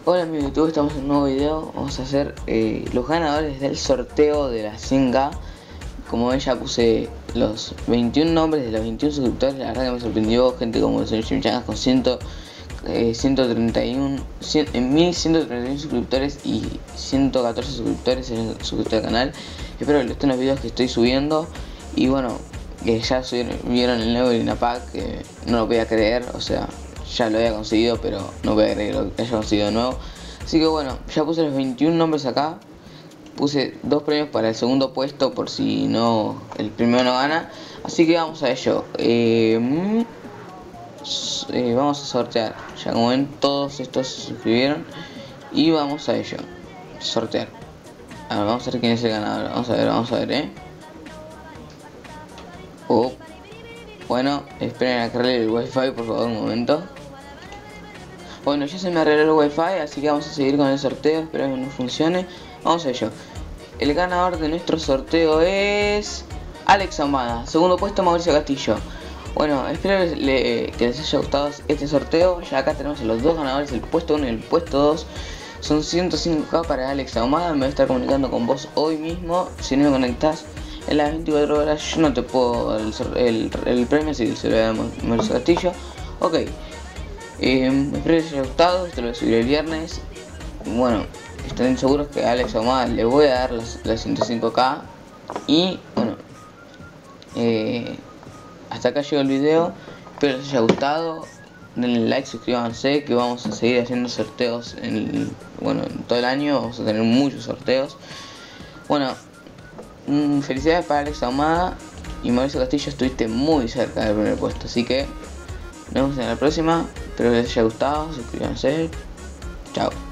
Hola amigos de YouTube, estamos en un nuevo video. Vamos a hacer los ganadores del sorteo de la 100K. Como ven, ya puse los 21 nombres de los 21 suscriptores. La verdad que me sorprendió gente como el señor Chimichangas con 1131 suscriptores y 114 suscriptores en el suscriptor del canal. Espero que les gusten los videos que estoy subiendo. Y bueno, que ya vieron el nuevo Lina Pack, que no lo voy a creer, o sea, ya lo había conseguido, pero no voy a creer lo que haya conseguido de nuevo. Así que bueno, ya puse los 21 nombres acá. Puse 2 premios para el segundo puesto por si no el primero no gana. Así que vamos a ello. Vamos a sortear. Ya como ven, todos estos se suscribieron. Y vamos a ello. Sortear. A ver, vamos a ver quién es el ganador. Vamos a ver, Bueno, esperen a que arregle el wifi, por favor, un momento. Bueno, ya se me arregló el wifi, así que vamos a seguir con el sorteo. Espero que no funcione. Vamos a ello. El ganador de nuestro sorteo es Alex Ahumada. Segundo puesto, Mauricio Castillo. Bueno, espero que les haya gustado este sorteo. Ya acá tenemos a los dos ganadores, el puesto 1 y el puesto 2. Son 105K para Alex Ahumada. Me voy a estar comunicando con vos hoy mismo. Si no me conectás en las 24 horas, yo no te puedo dar el premio, así que se lo voy a dar a Mauricio Castillo. Ok. Espero que les haya gustado. Esto lo voy a subir el viernes. Bueno, estén seguros que a Alex Ahumada le voy a dar las 105K. Y bueno, hasta acá llegó el video. Espero que les haya gustado. Denle like, suscríbanse, que vamos a seguir haciendo sorteos en todo el año. Vamos a tener muchos sorteos. Bueno, felicidades para Alex Ahumada y Mauricio Castillo. Estuviste muy cerca del primer puesto, así que nos vemos en la próxima. Espero que les haya gustado. Suscríbanse. Chao.